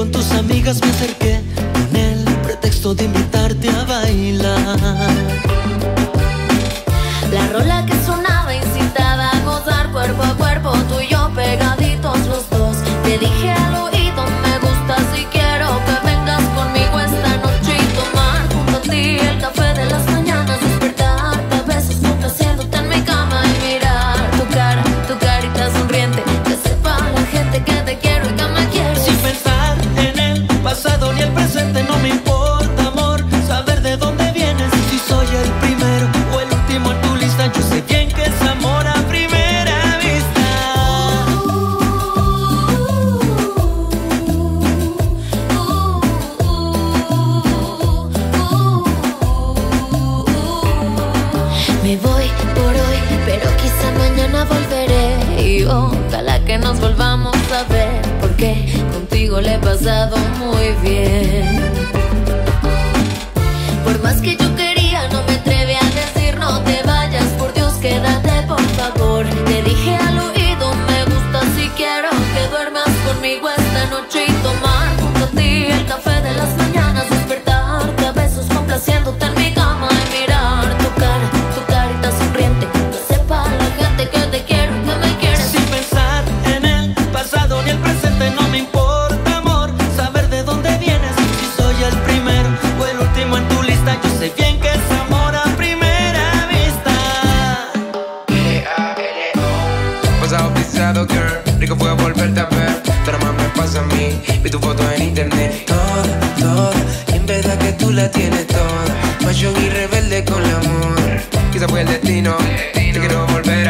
con tus amigas me acerqué con el pretexto de invitarte a bailar. La rola que sonaba incitaba a gozar cuerpo a cuerpo, tú y yo pegaditos los dos. Te dije al oído, me gustas y quiero que vengas conmigo esta noche y tomar junto a ti el café de las mañanas, despertarte a besos complaciéndote en mi cama y mirar tu carita sonriente, que sepa la gente que te quiero y que me quieres. Sin pensar en el pasado ni el presente, no me importa, amor, saber de dónde vienes. Si soy el primero o el último en tu lista, yo sé bien que es amor a primera vista. Me voy por hoy, pero quizá mañana volveré y ojalá que nos volvamos a ver, porque contigo le he pasado muy bien. Por más que yo quería, no me atreví a decir no te vayas, por Dios quédate por favor. Te dije al oído, me gustas y quiero que duermas conmigo esta noche y tomar junto a ti el café de las mañanas, despertarte a besos complaciéndote en mi cama y mirar tu carita sonriente, que sepa la gente que te quiero y que me quieres. Sin pensar en el pasado ni el presente, no me importa, amor, saber de dónde vienes. Si soy el primero o el último en tu lista, yo sé bien que es amor a primera vista. Pasado pisado, girl, rico fue volverte a ver, pero más me pasa a mí. Vi tu foto en internet, toda, y en verdad que tú la tienes toda. Pasión y rebelde con el amor, quizá fue el destino. Te quiero volver